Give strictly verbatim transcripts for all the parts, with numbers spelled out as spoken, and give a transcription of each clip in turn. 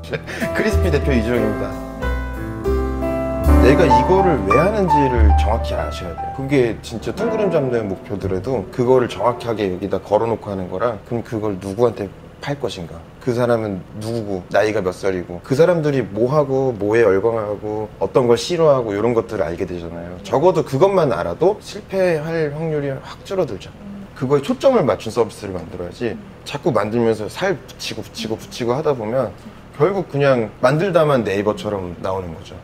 크리스피 대표 이주영입니다. 내가 이거를 왜 하는지를 정확히 아셔야 돼요. 그게 진짜 뚱그름 잡는 목표들에도 그거를 정확하게 여기다 걸어놓고 하는 거라. 그럼 그걸 누구한테 팔 것인가? 그 사람은 누구고 나이가 몇 살이고 그 사람들이 뭐하고 뭐에 열광하고 어떤 걸 싫어하고 이런 것들을 알게 되잖아요. 적어도 그것만 알아도 실패할 확률이 확 줄어들죠. 그거에 초점을 맞춘 서비스를 만들어야지 자꾸 만들면서 살 붙이고 붙이고 붙이고 하다 보면 결국 그냥 만들다만 네이버처럼 나오는 거죠.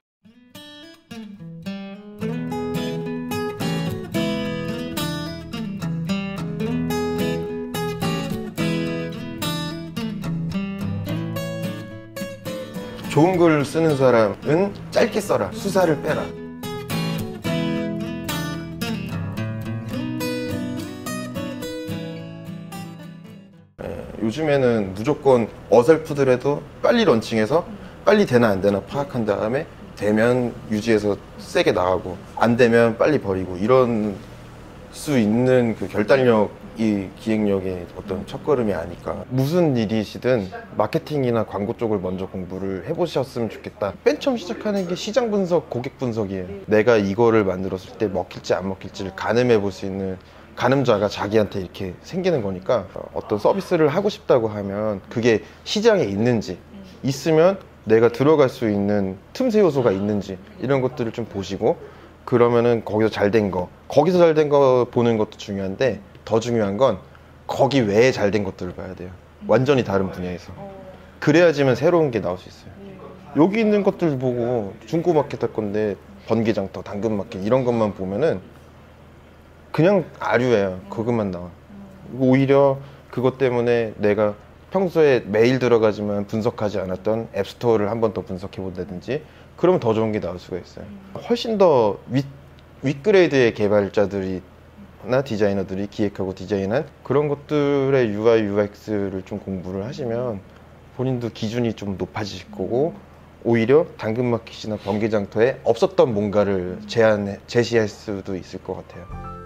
좋은 글 쓰는 사람은 짧게 써라, 수사를 빼라. 예, 요즘에는 무조건 어설프더라도 빨리 런칭해서 빨리 되나 안 되나 파악한 다음에 되면 유지해서 세게 나가고 안 되면 빨리 버리고 이런 수 있는 그 결단력 이 기획력의 어떤 첫걸음이 아닐까. 무슨 일이시든 마케팅이나 광고 쪽을 먼저 공부를 해보셨으면 좋겠다. 맨 처음 시작하는 게 시장 분석, 고객 분석이에요. 내가 이거를 만들었을 때 먹힐지 안 먹힐지를 가늠해 볼 수 있는 가늠자가 자기한테 이렇게 생기는 거니까 어떤 서비스를 하고 싶다고 하면 그게 시장에 있는지, 있으면 내가 들어갈 수 있는 틈새 요소가 있는지 이런 것들을 좀 보시고, 그러면은 거기서 잘 된 거, 거기서 잘 된 거 보는 것도 중요한데 더 중요한 건 거기 외에 잘 된 것들을 봐야 돼요. 완전히 다른 분야에서. 그래야지만 새로운 게 나올 수 있어요. 여기 있는 것들 보고 중고마켓 할 건데 번개장터, 당근마켓 이런 것만 보면은 그냥 아류예요. 그것만 나와. 오히려 그것 때문에 내가 평소에 매일 들어가지만 분석하지 않았던 앱스토어를 한 번 더 분석해 본다든지 그러면 더 좋은 게 나올 수가 있어요. 훨씬 더 윗, 윗그레이드의 개발자들이 나 디자이너들이 기획하고 디자인한 그런 것들의 유아이, 유엑스를 좀 공부를 하시면 본인도 기준이 좀 높아지실 거고, 오히려 당근마켓이나 번개장터에 없었던 뭔가를 제안, 제시할 수도 있을 것 같아요.